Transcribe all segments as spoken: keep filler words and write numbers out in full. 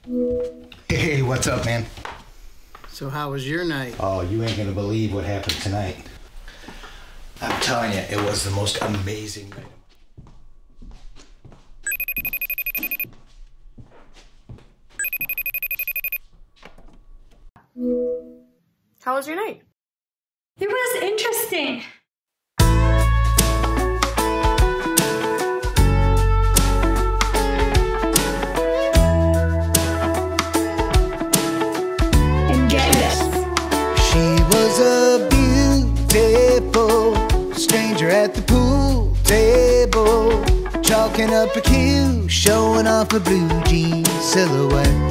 Hey, what's up, man? So how was your night? Oh, you ain't gonna believe what happened tonight. I'm telling you, it was the most amazing night. How was your night? It was interesting. And get this. She was a beautiful stranger at the pool table, chalking up a cue, showing off a blue jean silhouette.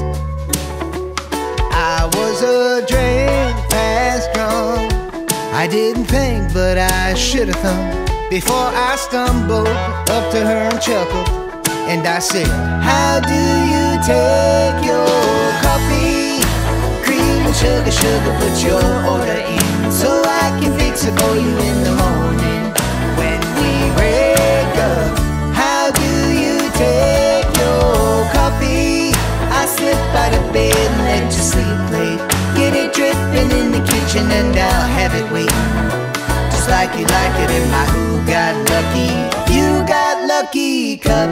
I was a drink fast drunk. I didn't think, but I should have thought before I stumbled up to her and chuckled. And I said, how do you take your coffee? Cream and sugar, sugar, put your order in so I can fix it for you in the morning when we wake up. How do you take your coffee? I slip out of bed and let you sleep late. Get it dripping in the kitchen and I'll have it waiting, just like you like it in my Who Got Lucky, You Got Lucky cup.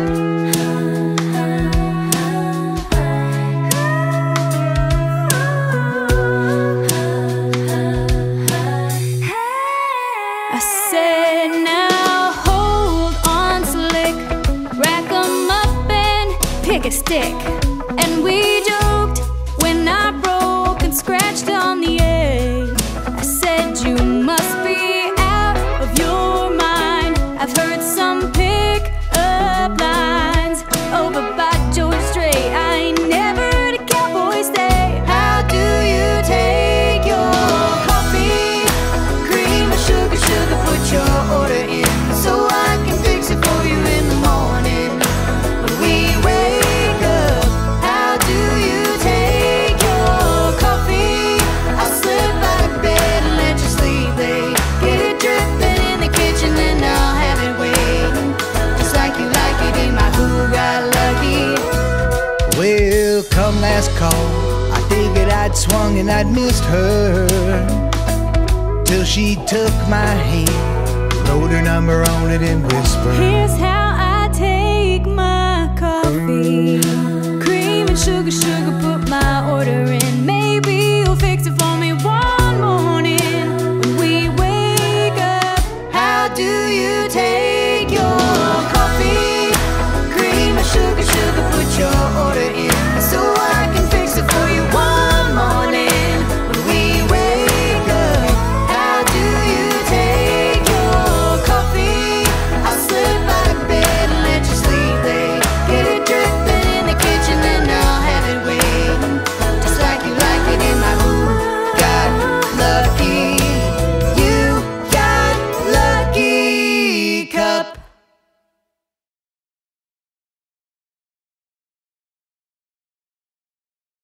I said, now hold on slick, rack 'em up and pick a stick. And we joked when I broke and scratched on the egg. I said, you must be out of your mind. I've heard some pick-up lines over by George Strait. I ain't never heard a cowboy say, how do you take your coffee? Cream or sugar, sugar, put your order in so I can fix it for you in the morning when we wake up. How do you take your coffee? I'll slip out of bed and let you sleep late. Get it dripping in the kitchen and I'll have it waiting, just like you like it in my Who Got Lucky. Well, come last call, I figured I'd swung and I'd missed her, till she took my hand, wrote her number on it and whispered, here's how I take my coffee. Cream and sugar, sugar, put my order in